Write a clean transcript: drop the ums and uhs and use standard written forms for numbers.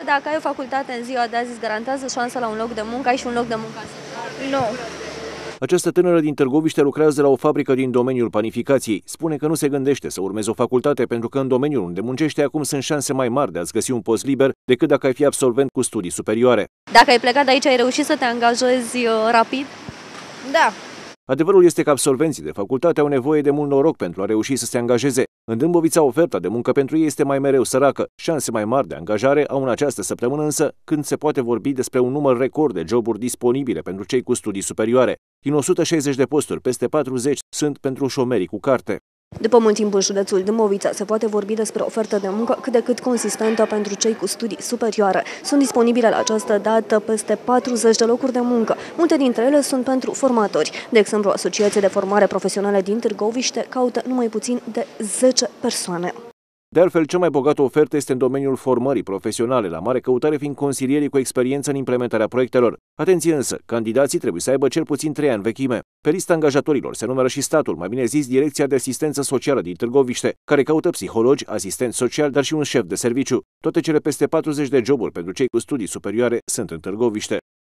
Dacă ai o facultate în ziua de azi, îți garantează șansa la un loc de muncă, ai și un loc de muncă asigurat? Nu. Această tânără din Târgoviște lucrează la o fabrică din domeniul panificației. Spune că nu se gândește să urmeze o facultate pentru că în domeniul unde muncește acum sunt șanse mai mari de a-ți găsi un post liber decât dacă ai fi absolvent cu studii superioare. Dacă ai plecat de aici, ai reușit să te angajezi rapid? Da. Adevărul este că absolvenții de facultate au nevoie de mult noroc pentru a reuși să se angajeze. În Dâmbovița, oferta de muncă pentru ei este mai mereu săracă. Șanse mai mari de angajare au în această săptămână însă, când se poate vorbi despre un număr record de joburi disponibile pentru cei cu studii superioare. Din 160 de posturi, peste 40 sunt pentru șomerii cu carte. După mult timp în județul Dâmbovița se poate vorbi despre ofertă de muncă cât de cât consistentă pentru cei cu studii superioare. Sunt disponibile la această dată peste 40 de locuri de muncă. Multe dintre ele sunt pentru formatori. De exemplu, Asociația de Formare Profesională din Târgoviște caută numai puțin de 10 persoane. De altfel, cea mai bogată ofertă este în domeniul formării profesionale, la mare căutare fiind consilierii cu experiență în implementarea proiectelor. Atenție însă, candidații trebuie să aibă cel puțin 3 ani vechime. Pe lista angajatorilor se numără și statul, mai bine zis Direcția de Asistență Socială din Târgoviște, care caută psihologi, asistenți sociali, dar și un șef de serviciu. Toate cele peste 40 de joburi pentru cei cu studii superioare sunt în Târgoviște.